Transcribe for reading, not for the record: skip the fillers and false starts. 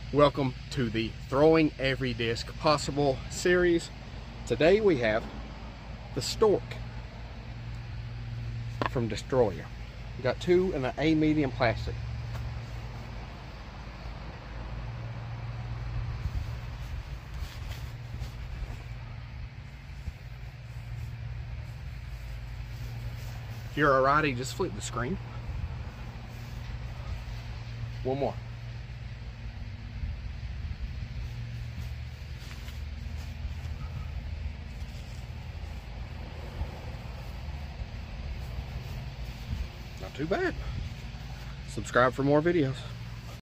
Welcome to the Throwing Every Disc Possible series. Today we have the Stork from Destroyer. We got two in an A medium plastic. If you're a righty, just flip the screen. One more. Not too bad. Subscribe for more videos.